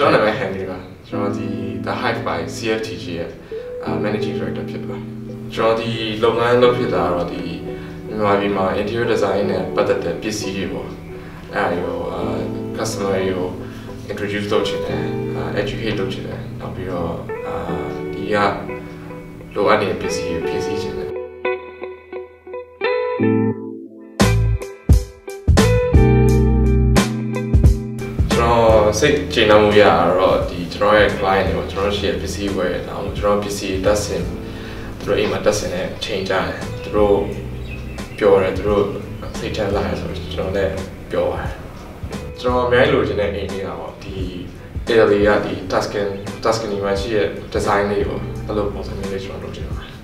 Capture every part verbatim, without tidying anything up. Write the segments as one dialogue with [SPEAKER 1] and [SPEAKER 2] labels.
[SPEAKER 1] ကျွန်တော်နာမည် Henry ပါကျွန်တော်ဒီ The Hive by ซี เอฟ ที จี ရဲ့ Managing Director ဖြစ်ပါကျွန်တော်ဒီလုပ်ငန်းလုပ်ဖြစ်တာတော့ဒီမြန်မာပြည်မှာ interior design နဲ့ပတ်သက်တဲ့ပစ္စည်းတွေပေါ့အဲ့ဒါကို customer ကို introduce လုပ်ချင်တယ် educate လုပ်ချင်တယ်နောက်ပြီးတော့ဒီကလိုအပ်တဲ့ပစ္စည်းကိုဖြည့်ဆည်းချင်တယ်စိတ်ကျေနပ်မှုရတော့ဒီကျွန်တော်ရဲ့ client တွေကိုကျွန်တော်ရှိတဲ့ပစ္စည်းဝယ်အောင်ကျွန်တော်ပစ္စည်းတက်ဆင်သူတို့အိမ်မှာတက်ဆင်တဲ့အချိန်ကြတယ်သူတို့ပြောတယ်သူတို့စိတ်ချမ်းသာတယ်ဆိုတော့ကျွန်တော်လည်းပြောပါတယ်ကျွန်တော်အများကြီးလိုချင်တဲ့အိမ်တွေကပေါ့ဒီ Italy ကဒီ Tuscan Tuscany မှာရှိတဲ့ design လေးပေါ့အဲ့လိုပုံစံမျိုးလေးကျွန်တော်လုပ်ချင်ပါတယ်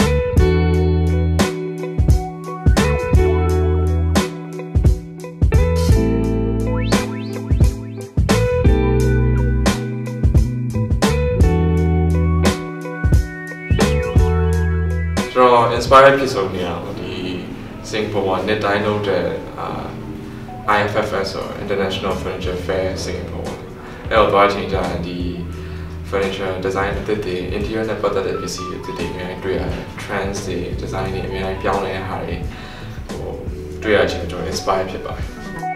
[SPEAKER 1] ကျွန်တော် inspire ဖြစ်ဆုံးနေရအောင်ဒီ Singapore မှာနှစ်တိုင်းလုပ်တဲ့ I F F S ဆို International Furniture Fair Singapore အဲ့တော့သွားချိန်ကြရင်ဒီ furniture design တွေတဲ့ interior နဲ့ပတ်သက်တဲ့ပစ္စည်းတွေတွေအများကြီးတွေ့ရတယ် trends တွေ design တွေအများကြီးပြောင်းလဲတဲ့ဟာတွေဟိုတွေ့ရချင်းကျွန်တော် inspire ဖြစ်ပါတယ်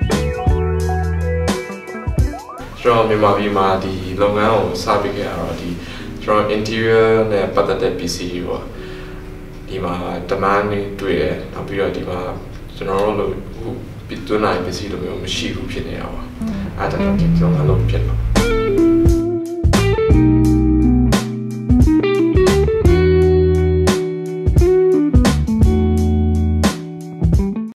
[SPEAKER 1] ကျွန်တော်မြန်မာပြည်မှာဒီလုပ်ငန်းကိုစပစ်ခဲ့ရတော့ဒီကျွန်တော် interior နဲ့ပတ်သက်တဲ့ပစ္စည်းတွေပေါ့ဒီမှာ demand တွေတွေ့ရနောက်ပြီးတော့ဒီမှာကျွန်တော်တို့လိုပြသွင်းနိုင်ပစ္စည်းလိုမျိုးမရှိဘူးဖြစ်နေတာပါအဲ့ဒါတော့ကျွန်တော်လုပ်ဖြစ်တော့